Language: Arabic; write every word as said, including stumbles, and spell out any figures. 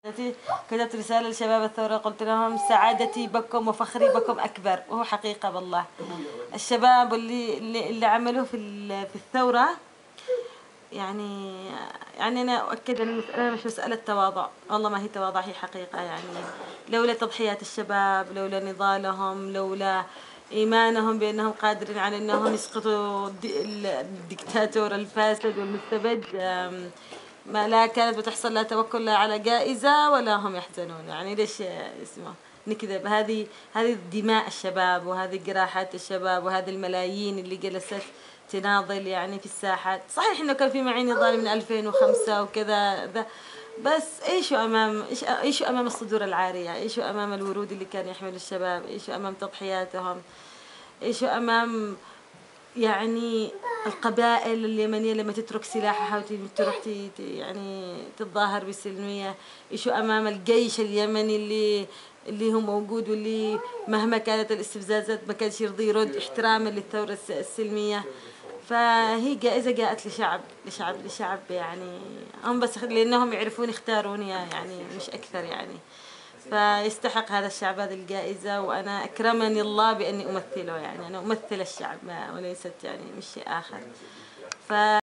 كتبت رسالة لشباب الثورة، قلت لهم سعادتي بكم وفخري بكم أكبر، وهو حقيقة والله. الشباب اللي اللي, اللي عملوه في في الثورة، يعني يعني أنا أؤكد أن المسألة مش مسألة تواضع، والله ما هي تواضع، هي حقيقة. يعني لولا تضحيات الشباب، لولا نضالهم، لولا إيمانهم بأنهم قادرين على أنهم يسقطوا الدكتاتور الفاسد والمستبد، ما لا كانت بتحصل لا توكل لا على جائزة ولا هم يحزنون. يعني ليش اسمه نكذب؟ هذه هذه دماء الشباب، وهذه جراحات الشباب، وهذه الملايين اللي جلست تناضل يعني في الساحات. صحيح انه كان في معي نضال من ألفين وخمسة وكذا ذا، بس ايشوا امام ايش ايشوا امام الصدور العارية، ايشوا امام الورود اللي كان يحمل الشباب، ايشوا امام تضحياتهم، ايشوا امام يعني القبائل اليمنية لما تترك سلاحها وتروح يعني تتظاهر بسلمية، ايشو أمام الجيش اليمني اللي اللي هو موجود، واللي مهما كانت الاستفزازات ما كانش يرضي يرد احتراما للثورة السلمية. فهي جائزة جاءت لشعب لشعب لشعب يعني هم بس لأنهم يعرفون يختاروني يعني، مش أكثر يعني. فيستحق هذا الشعب هذه الجائزة، وأنا أكرمني الله بأني أمثله. يعني أنا أمثل الشعب وليست يعني مش شيء آخر. ف